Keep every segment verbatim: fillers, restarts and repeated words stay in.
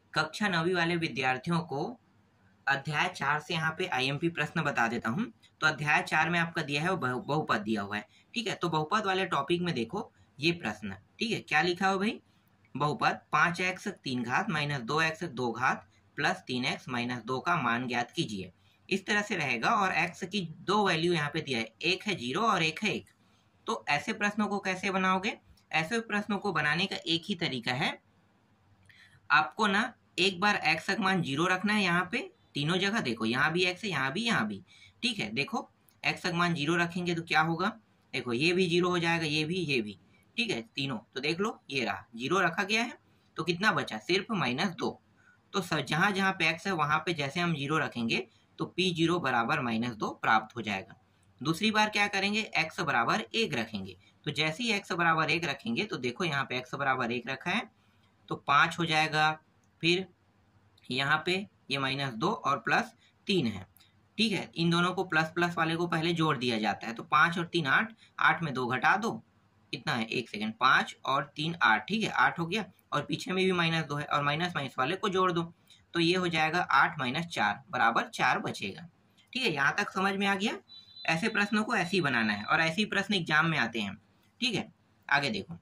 कक्षा नौवीं वाले विद्यार्थियों को अध्याय चार से यहाँ पे आईएमपी प्रश्न बता देता हूँ। तो अध्याय चार में आपका दिया है वो बहु- बहुपद दिया हुआ है। ठीक है, तो बहुपद वाले टॉपिक में देखो ये प्रश्न, ठीक है, क्या लिखा हो भाई, बहुपद पाँच एक्स तीन घात माइनस दो एक्स दो घात प्लस तीन एक्स माइनस दो का मान ज्ञात कीजिए। इस तरह से रहेगा और एक्स की दो वैल्यू यहाँ पे दिया है, एक है जीरो और एक है एक। तो ऐसे प्रश्नों को कैसे बनाओगे? ऐसे प्रश्नों को बनाने का एक ही तरीका है, आपको ना एक बार एक्स का मान जीरो रखना है यहाँ पे, तीनों जगह देखो, यहाँ भी एक्स है, यहाँ भी, यहाँ भी, ठीक है। देखो एक्स का मान जीरो रखेंगे तो क्या होगा, देखो ये भी जीरो हो जाएगा, ये भी, ये भी, ठीक है, तीनों। तो देख लो ये रहा, जीरो रखा गया है, तो कितना बचा, सिर्फ माइनस दो। तो सर जहाँ जहाँ पे एक्स है वहाँ पे जैसे हम जीरो रखेंगे तो पी जीरो बराबर माइनस दो प्राप्त हो जाएगा। दूसरी बार क्या करेंगे, एक्स बराबर एक रखेंगे, तो जैसे ही एक्स बराबर एक रखेंगे तो देखो यहाँ पे एक्स बराबर एक रखा है तो पाँच हो जाएगा, फिर यहाँ पे ये माइनस दो और प्लस तीन है, ठीक है। इन दोनों को प्लस प्लस वाले को पहले जोड़ दिया जाता है, तो पाँच और तीन आठ, आठ में दो घटा दो, कितना है, एक सेकेंड, पाँच और तीन आठ, ठीक है, आठ हो गया, और पीछे में भी माइनस दो है और माइनस माइनस वाले को जोड़ दो, तो ये हो जाएगा आठ माइनस चार बराबर चार बचेगा। ठीक है, यहाँ तक समझ में आ गया। ऐसे प्रश्नों को ऐसे ही बनाना है और ऐसे ही प्रश्न एग्जाम में आते हैं। ठीक है, आगे देखो,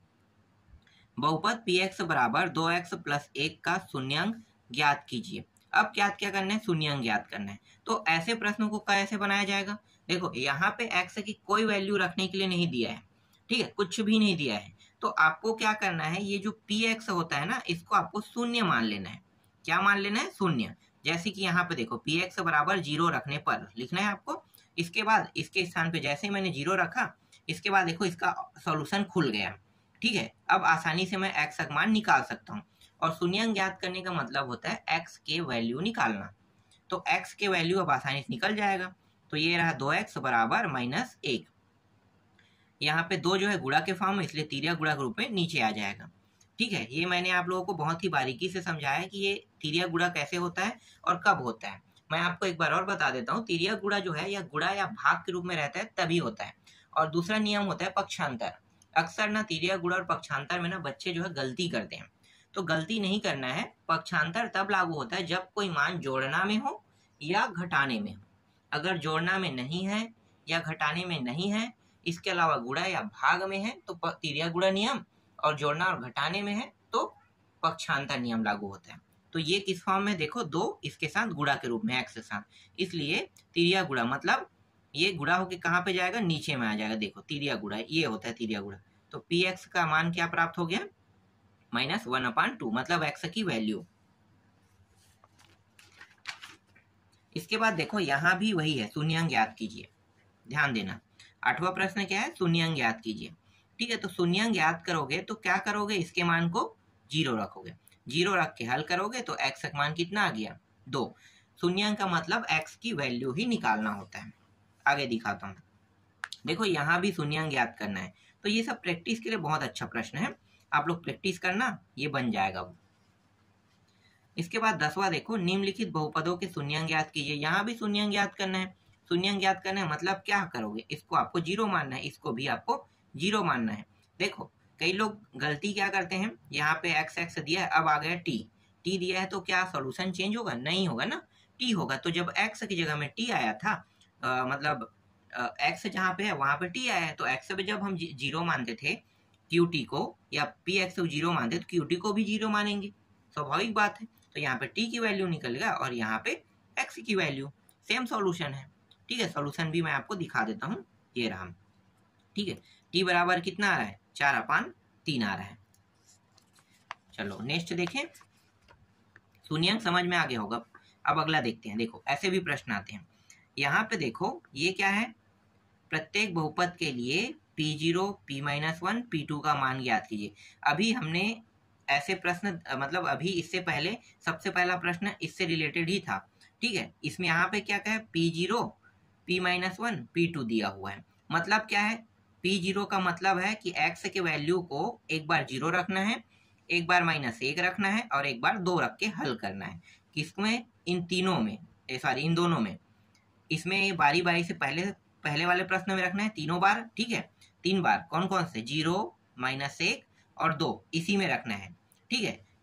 बहुपद पी एक्स बराबर दो एक्स प्लस एक का शून्यांक ज्ञात कीजिए। अब क्या क्या करना है, शून्यांक ज्ञात करना है। तो ऐसे प्रश्नों को कैसे बनाया जाएगा, देखो यहाँ पे एक्स की कोई वैल्यू रखने के लिए नहीं दिया है, ठीक है, कुछ भी नहीं दिया है। तो आपको क्या करना है, ये जो पी एक्स होता है ना, इसको आपको शून्य मान लेना है। क्या मान लेना है, शून्य। जैसे कि यहाँ पे देखो पी एक्स बराबर जीरो रखने पर लिखना है आपको, इसके बाद इसके स्थान पे जैसे ही मैंने जीरो रखा, इसके बाद देखो इसका सॉल्यूशन खुल गया। ठीक है, अब आसानी से मैं एक्स का मान निकाल सकता हूँ। और शून्यांक ज्ञात करने का मतलब होता है एक्स के वैल्यू निकालना। तो एक्स के वैल्यू अब आसानी से निकल जाएगा। तो ये रहा दो एक्स बराबर माइनस एक। यहाँ पे दो जो है गुणा के फॉर्म में, इसलिए तिर्या गुणा के रूप में नीचे आ जाएगा। ठीक है, ये मैंने आप लोगों को बहुत ही बारीकी से समझाया है कि ये तिर्या गुणा कैसे होता है और कब होता है। मैं आपको एक बार और बता देता हूँ, तिर्या गुणा जो है या गुणा या भाग के रूप में रहता है तभी होता है। और दूसरा नियम होता है पक्षांतर। अक्सर ना तिर्या गुणा और पक्षांतर में ना बच्चे जो है गलती करते हैं, तो गलती नहीं करना है। पक्षांतर तब लागू होता है जब कोई मान जोड़ना में हो या घटाने में हो। अगर जोड़ना में नहीं है या घटाने में नहीं है, इसके अलावा गुणा या भाग में है तो तिर्या गुणा नियम, और जोड़ना और घटाने में है तो पक्षांतर नियम लागू होता है। तो ये किस फॉर्म में, देखो दो इसके साथ गुणा के रूप में एक्स के साथ, इसलिए तिर्या गुणा मतलब ये गुणा होके कहाँ पे जाएगा, नीचे में आ जाएगा। देखो तिर्या गुणा ये होता है तिर्या गुणा। तो पी एक्स का मान क्या प्राप्त हो गया, माइनस वन अपान टू, मतलब एक्स की वैल्यू। इसके बाद देखो यहाँ भी वही है, शून्यांक ज्ञात कीजिए। ध्यान देना, आठवां प्रश्न क्या है, शून्यांक ज्ञात कीजिए। ठीक है, तो शून्यांक ज्ञात करोगे तो क्या करोगे, इसके मान को जीरो रखोगे, जीरो रख के हल करोगे तो एक्स का मान कितना आ गया, दो। शून्यांक का मतलब एक्स की वैल्यू ही निकालना होता है। आगे दिखाता हूँ, देखो यहाँ भी शून्यांक ज्ञात करना है। तो ये सब प्रैक्टिस के लिए बहुत अच्छा प्रश्न है, आप लोग प्रैक्टिस करना, ये बन जाएगा वो। इसके बाद दसवां देखो, निम्नलिखित बहुपदों के शून्यांक ज्ञात कीजिए। यहाँ भी शून्यांक ज्ञात करना है। शून्यांक ज्ञात करना है मतलब क्या करोगे, इसको आपको जीरो मानना है, इसको भी आपको जीरो मानना है। देखो कई लोग गलती क्या करते हैं, यहाँ पे एक्स एक्स दिया है, अब आ गया टी, टी दिया है तो क्या सोल्यूशन चेंज होगा, नहीं होगा ना, टी होगा। तो जब एक्स की जगह में टी आया था, आ, मतलब एक्स जहाँ पे है वहां पे टी आया है, तो एक्स पे जब हम जीरो मानते थे क्यू टी को, या पी एक्स को जीरो मानते तो क्यू टी को भी जीरो मानेंगे, स्वाभाविक बात है। तो यहाँ पे टी की वैल्यू निकलेगा और यहाँ पे एक्स की वैल्यू, सेम सॉल्यूशन है। ठीक है, सॉल्यूशन भी मैं आपको दिखा देता हूँ, ये रहा। ठीक है, टी बराबर कितना आ रहा है, चार अपान तीन आ रहा है। चलो नेक्स्ट देखें, शून्यांक समझ में आ गया होगा। अब अगला देखते हैं, देखो ऐसे भी प्रश्न आते हैं। यहाँ पे देखो ये क्या है, प्रत्येक बहुपद के लिए P zero, P minus one, P two का मान ज्ञात कीजिए। अभी हमने ऐसे प्रश्न, मतलब अभी इससे पहले सबसे पहला प्रश्न इससे रिलेटेड ही था। ठीक है, इसमें यहाँ पे क्या कहे, P zero, P minus one, P two दिया हुआ है। मतलब क्या है, पी जीरो का मतलब है कि एक्स के वैल्यू को एक बार जीरो रखना है, एक बार माइनस एक रखना है और एक बार दो रख के हल करना है। किसमें, इन तीनों में, सॉरी इन दोनों में। इसमें बारी बारी से पहले पहले वाले प्रश्न में रखना है तीनों बार। ठीक है, तीन बार कौन कौन से, जीरो, माइनस एक और दो, इसी में रखना है। ठीक है,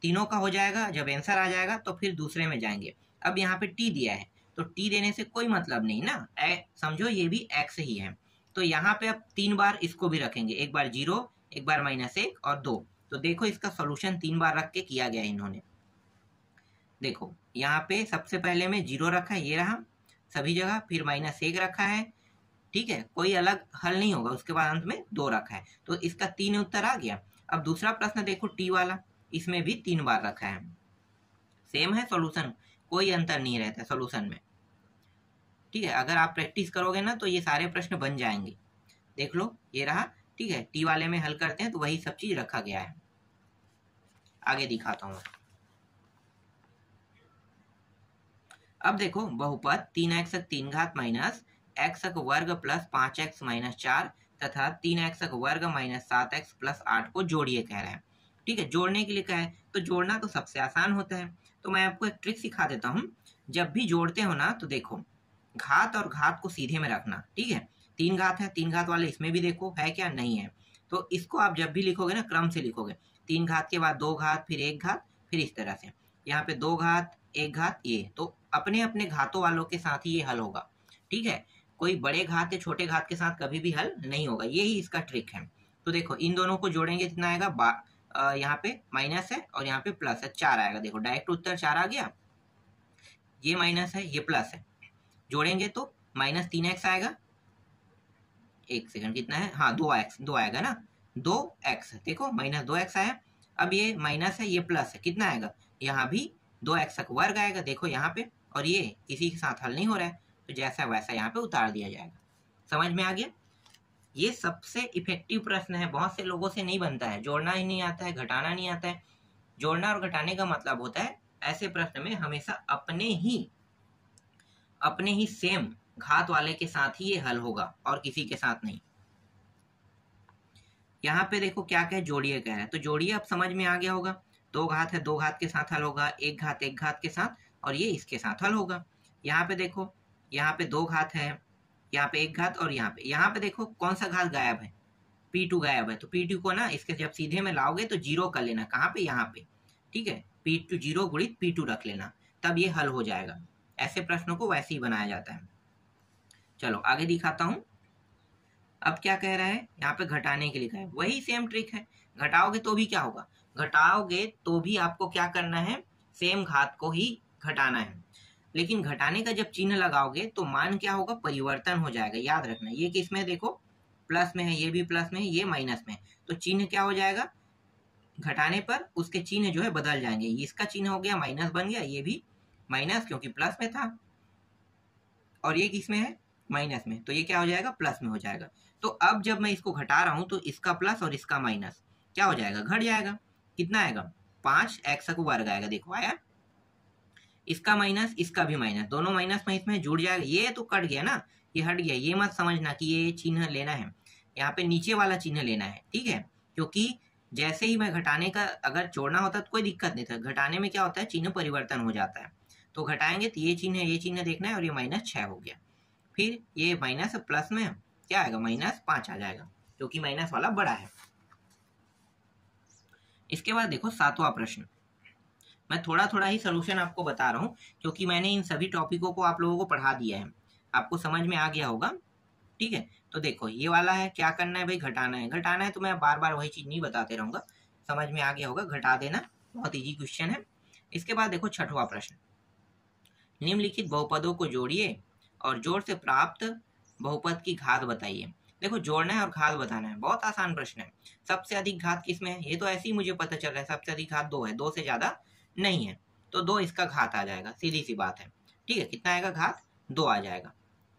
तीनों का हो जाएगा, जब आंसर आ जाएगा तो फिर दूसरे में जाएंगे। अब यहाँ पे टी दिया है तो टी देने से कोई मतलब नहीं ना, ए, समझो ये भी एक्स ही है। तो यहाँ पे अब तीन बार इसको भी रखेंगे, एक बार जीरो, एक बार माइनस एक और दो। तो देखो इसका सॉल्यूशन तीन बार रख के किया गया इन्होंने। देखो यहाँ पे सबसे पहले में जीरो रखा है, ये रहा सभी जगह, फिर माइनस एक रखा है, ठीक है, कोई अलग हल नहीं होगा, उसके बाद अंत में दो रखा है, तो इसका तीन उत्तर आ गया। अब दूसरा प्रश्न देखो टी वाला, इसमें भी तीन बार रखा है, सेम है सॉल्यूशन, कोई अंतर नहीं रहता सॉल्यूशन में, ठीक है। अगर आप प्रैक्टिस करोगे ना तो ये सारे प्रश्न बन जाएंगे। देख लो ये रहा, ठीक है, टी वाले में हल करते हैं तो वही सब चीज रखा गया है। आगे दिखाता हूँ। अब देखो बहुपद तीन एक्स तीन घात माइनस एक्स वर्ग प्लस पांच एक्स माइनस चार तथा तीन एक्स वर्ग माइनस सात एक्स प्लस आठ को जोड़िए कह रहा है, ठीक है। जोड़ने के लिए कहा है तो जोड़ना तो सबसे आसान होता है, तो मैं आपको एक ट्रिक सिखा देता हूँ। जब भी जोड़ते हो ना तो देखो घात और घात को सीधे में रखना, ठीक है। तीन घात है, तीन घात वाले इसमें भी देखो है क्या, नहीं है, तो इसको आप जब भी लिखोगे ना क्रम से लिखोगे, तीन घात के बाद दो घात, फिर एक घात, फिर इस तरह से, यहाँ पे दो घात एक घात, ये तो अपने अपने घातों वालों के साथ ही ये हल होगा, ठीक है। कोई बड़े घात या छोटे घात के साथ कभी भी हल नहीं होगा, यही इसका ट्रिक है। तो देखो इन दोनों को जोड़ेंगे कितना आएगा, यहाँ पे माइनस है और यहाँ पे प्लस है, चार आएगा। देखो डायरेक्ट उत्तर चार आ गया, ये माइनस है ये प्लस है, जोड़ेंगे तो माइनस तीन एक्स आएगा, एक सेकंड कितना है, हाँ दो एक्स, दो आएगा ना, दो एक्स, देखो माइनस दो एक्स आया। अब ये माइनस है ये प्लस है, कितना आएगा, यहाँ भी दो एक्स का वर्ग आएगा, देखो यहाँ पे, और ये किसी के साथ हल नहीं हो रहा है तो जैसा वैसा यहाँ पे उतार दिया जाएगा। समझ में आ गया? ये सबसे इफेक्टिव प्रश्न है, बहुत से लोगों से नहीं बनता है, जोड़ना ही नहीं आता है, घटाना नहीं आता है। जोड़ना और घटाने का मतलब होता है ऐसे प्रश्न में हमेशा अपने ही अपने ही सेम घात वाले के साथ ही ये हल होगा और किसी के साथ नहीं। यहाँ पे देखो क्या क्या जोड़िए कह रहा है, तो जोड़िए अब समझ में आ गया होगा, दो घात है दो घात के साथ हल होगा, एक घात एक घात के साथ, और ये इसके साथ हल होगा। यहाँ पे देखो, यहाँ पे दो घात है, यहाँ पे एक घात, और यहाँ पे यहाँ पे देखो कौन सा घात गायब है, पी टू गायब है, तो पी टू को ना इसके जब सीधे में लाओगे तो जीरो कर लेना, कहाँ पे, यहाँ पे, ठीक है, पी टू जीरो गुणित पी टू रख लेना, तब ये हल हो जाएगा। ऐसे प्रश्नों को वैसे ही बनाया जाता है। चलो आगे दिखाता हूँ। अब क्या कह रहा है, यहाँ पे घटाने के लिए कहा है, वही सेम ट्रिक है, घटाओगे तो भी क्या होगा, घटाओगे तो भी आपको क्या करना है, सेम घात को ही घटाना है, लेकिन घटाने का जब चिन्ह लगाओगे तो मान क्या होगा, परिवर्तन हो जाएगा। याद रखना ये किस में, देखो प्लस में है, ये भी प्लस में है, ये माइनस में है, तो चिन्ह क्या हो जाएगा, घटाने पर उसके चिन्ह जो है बदल जाएंगे। इसका चिन्ह हो गया माइनस बन गया, ये भी माइनस क्योंकि प्लस में था, और ये किस में है, माइनस में, तो ये क्या हो जाएगा, प्लस में हो जाएगा। तो अब जब मैं इसको घटा रहा हूं तो इसका प्लस और इसका माइनस क्या हो जाएगा, घट जाएगा। कितना आएगा, पांच एक्स का वर्ग आएगा, देखो आया, इसका माइनस इसका भी माइनस, दोनों माइनस में इसमें जुड़ जाएगा, ये तो कट गया ना, ये हट गया। ये मत समझना कि ये चिन्ह लेना है, यहाँ पे नीचे वाला चिन्ह लेना है, ठीक है, क्योंकि जैसे ही मैं घटाने का अगर जोड़ना होता तो कोई दिक्कत नहीं था, घटाने में क्या होता है, चिन्ह परिवर्तन हो जाता है। तो घटाएंगे तो ये चिन्ह ये चिन्ह देखना है, और ये माइनस छः हो गया, फिर ये माइनस प्लस में क्या आएगा, माइनस पाँच आ जाएगा, क्योंकि माइनस वाला बड़ा है। इसके बाद देखो सातवां प्रश्न, मैं थोड़ा थोड़ा ही सोल्यूशन आपको बता रहा हूँ क्योंकि मैंने इन सभी टॉपिकों को आप लोगों को पढ़ा दिया है, आपको समझ में आ गया होगा, ठीक है। तो देखो ये वाला है, क्या करना है भाई, घटाना है, घटाना है तो मैं बार बार वही चीज नहीं बताते रहूंगा, समझ में आ गया होगा, घटा देना, बहुत इजी क्वेश्चन है। इसके बाद देखो छठवां प्रश्न, निम्नलिखित बहुपदों को जोड़िए और जोड़ से प्राप्त बहुपद की घात बताइए। देखो जोड़ना है और घात बताना है, बहुत आसान प्रश्न है। सबसे अधिक घात किसमें है, ये तो ऐसे ही मुझे पता चल रहा है, सबसे अधिक घात दो है, दो से ज्यादा नहीं है, तो दो इसका घात आ जाएगा, सीधी सी बात है, ठीक है। कितना आएगा, घात दो आ जाएगा,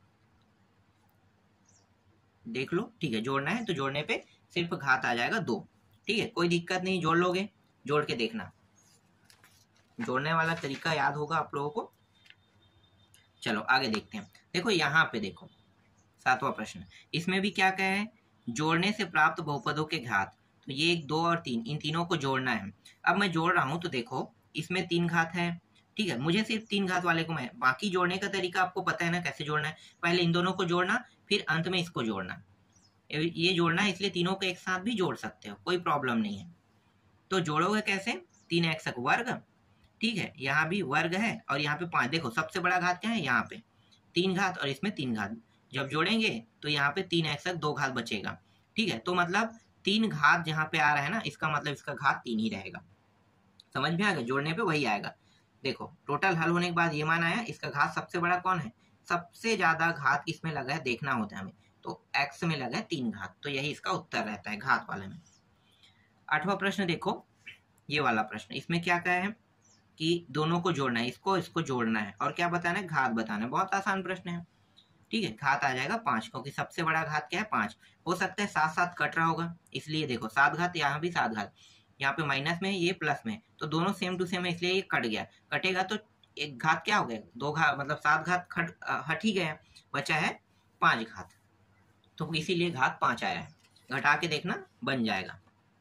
देख लो, ठीक है। जोड़ना है तो जोड़ने पे सिर्फ घात आ जाएगा दो, ठीक है, कोई दिक्कत नहीं, जोड़ लोगे, जोड़ के देखना, जोड़ने वाला तरीका याद होगा आप लोगों को। चलो आगे देखते हैं। देखो यहाँ पे देखो सातवां प्रश्न, इसमें भी क्या कहा है, जोड़ने से प्राप्त बहुपदों के घात, तो ये एक दो और तीन, इन तीनों को जोड़ना है। अब मैं जोड़ रहा हूं तो देखो इसमें तीन घात है, ठीक है, मुझे सिर्फ तीन घात वाले को, मैं बाकी जोड़ने का तरीका आपको पता है ना कैसे जोड़ना है, पहले इन दोनों को जोड़ना, फिर अंत में इसको जोड़ना, ये जोड़ना है, इसलिए तीनों को एक साथ भी जोड़ सकते हो, कोई प्रॉब्लम नहीं है। तो जोड़ोगे कैसे, तीन एक्स वर्ग, ठीक है, यहाँ भी वर्ग है और यहाँ पे पाँच। देखो सबसे बड़ा घात क्या है, यहाँ पे तीन घात और इसमें तीन घात, जब जोड़ेंगे तो यहाँ पे तीन एक्स दो घात बचेगा, ठीक है। तो मतलब तीन घात जहाँ पे आ रहा है ना, इसका मतलब इसका घात तीन ही रहेगा। समझ में आएगा, जोड़ने पे वही आएगा। देखो टोटल हल होने के बाद ये मान आया, इसका घात सबसे बड़ा कौन है, सबसे ज्यादा घात किसमें लगा है देखना होता है हमें, तो एक्स में लगा है तीन घात, तो यही इसका उत्तर रहता है घात वाले में। आठवां प्रश्न देखो, ये वाला प्रश्न, इसमें क्या क्या है कि दोनों को जोड़ना है, इसको इसको जोड़ना है और क्या बताना है, घात बताना है। बहुत आसान प्रश्न है, ठीक है। घात आ जाएगा पांच, क्योंकि सबसे बड़ा घात क्या है, पांच। हो सकता है साथ साथ कट रहा होगा, इसलिए देखो सात घात, यहाँ भी सात घात, यहाँ पे माइनस में है, ये प्लस में, तो दोनों सेम टू सेम है, इसलिए ये कट गया। कटेगा तो एक घात क्या हो गया, दो घात, मतलब सात घात खट हट ही गया, बचा है पांच घात, तो इसीलिए घात पांच आया है। घटा के देखना बन जाएगा।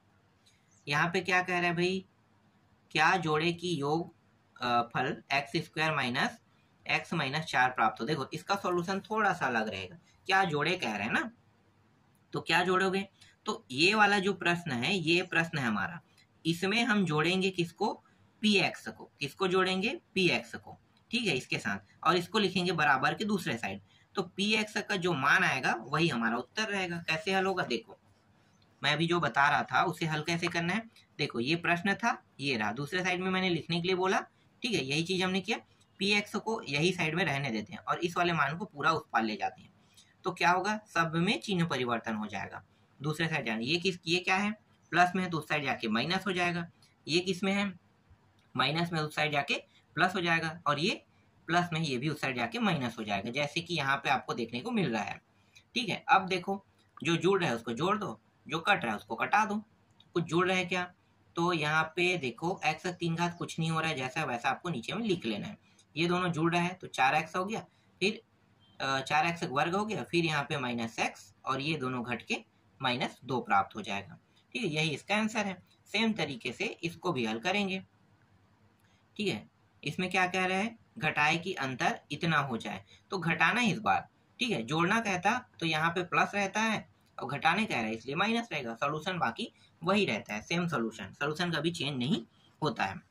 यहाँ पे क्या कह रहा है भाई, क्या जोड़े की योग फल x square minus x minus चार प्राप्त हो। देखो इसका सॉल्यूशन थोड़ा सा अलग रहेगा, क्या जोड़े कह रहे हैं ना, तो क्या जोड़ोगे, तो ये वाला जो प्रश्न है, ये प्रश्न है हमारा, इसमें हम जोड़ेंगे किसको, पी एक्स को, किसको जोड़ेंगे, पी एक्स को, ठीक है, इसके साथ, और इसको लिखेंगे बराबर के दूसरे साइड, तो पी एक्स का जो मान आएगा वही हमारा उत्तर रहेगा। कैसे हल होगा, देखो मैं अभी जो बता रहा था उसे हल कैसे करना है। देखो ये प्रश्न था, ये रहा, दूसरे साइड में मैंने लिखने के लिए बोला, ठीक है, यही चीज हमने किया, पी एक्स को यही साइड में रहने देते हैं और इस वाले मान को पूरा उस पार ले जाते हैं, तो क्या होगा, सब में चिन्ह परिवर्तन हो जाएगा। दूसरे साइड जाने, ये किस, ये क्या है, प्लस में है तो उस साइड जाके माइनस हो जाएगा, ये किस में है, माइनस में उस साइड जाके प्लस हो जाएगा, और ये प्लस में, ये भी उस साइड जाके माइनस हो जाएगा, जैसे कि यहाँ पे आपको देखने को मिल रहा है, ठीक है। अब देखो जो जुड़ रहा है उसको जोड़ दो, जो कट रहा है उसको कटा दो। कुछ जुड़ रहा है क्या, तो यहाँ पे देखो एक्स तीन घात कुछ नहीं हो रहा है, जैसा वैसा आपको नीचे में लिख लेना है। ये दोनों जुड़ रहा है तो चार एक्स हो गया, फिर चार एक्स वर्ग हो गया, फिर यहाँ पे माइनस एक्स, और ये दोनों घट के माइनस दो प्राप्त हो जाएगा, ठीक है, यही इसका आंसर है। सेम तरीके से इसको भी हल करेंगे, ठीक है। इसमें क्या कह रहा है, घटाए की अंतर इतना हो जाए, तो घटाना इस बार, ठीक है, जोड़ना कहता तो यहाँ पे प्लस रहता है, और घटाने कह रहा है इसलिए माइनस रहेगा, सोल्यूशन बाकी वही रहता है, सेम सोल्यूशन, सोल्यूशन कभी चेंज नहीं होता है।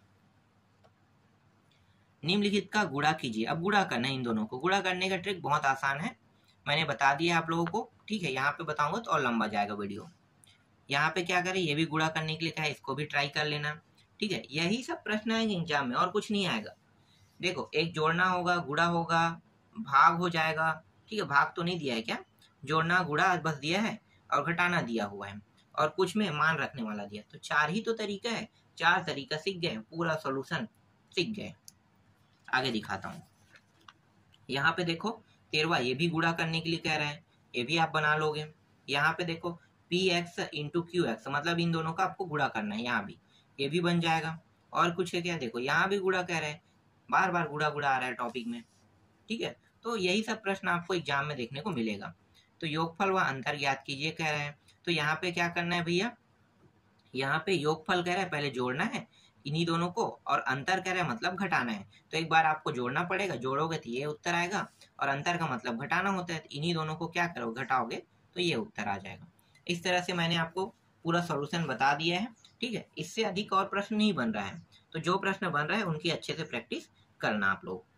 निम्नलिखित का गुणा कीजिए। अब गुणा करना है इन दोनों को, गुणा करने का ट्रिक बहुत आसान है, मैंने बता दिया आप लोगों को, ठीक है। यहाँ पे बताऊंगा तो और लंबा जाएगा वीडियो। यहाँ पे क्या करें, ये भी गुणा करने के लिए क्या है, इसको भी ट्राई कर लेना, ठीक है। यही सब प्रश्न आएंगे एग्जाम में और कुछ नहीं आएगा। देखो एक जोड़ना होगा, गुणा होगा, भाग हो जाएगा, ठीक है, भाग तो नहीं दिया है क्या, जोड़ना गुणा बस दिया है, और घटाना दिया हुआ है, और कुछ में मान रखने वाला दिया, तो चार ही तो तरीका है, चार तरीका सीख गए, पूरा सॉल्यूशन सीख गए। आगे दिखाता हूँ, यहाँ पे देखो तेरवा, ये भी गुणा करने के लिए कह रहे हैं, ये भी आप बना लोगे। यहाँ पे देखो P x into Q x, मतलब इन दोनों का आपको गुणा करना है, यहाँ भी ये भी बन जाएगा। और कुछ है क्या, देखो यहाँ भी गुणा कह रहे हैं, बार बार गुणा गुणा आ रहा है टॉपिक में, ठीक है। तो यही सब प्रश्न आपको एग्जाम में देखने को मिलेगा। तो योगफल व अंतर ज्ञात कीजिए कह रहे हैं, तो यहाँ पे क्या करना है भैया, यहाँ पे योगफल कह रहा है पहले जोड़ना है इन्हीं दोनों को, और अंतर कह रहा है मतलब घटाना है, तो एक बार आपको जोड़ना पड़ेगा, जोड़ोगे तो ये उत्तर आएगा, और अंतर का मतलब घटाना होता है, तो इन्हीं दोनों को क्या करोगे, घटाओगे तो ये उत्तर आ जाएगा। इस तरह से मैंने आपको पूरा सॉल्यूशन बता दिया है, ठीक है। इससे अधिक और प्रश्न नहीं बन रहा है, तो जो प्रश्न बन रहा है उनकी अच्छे से प्रैक्टिस करना आप लोग।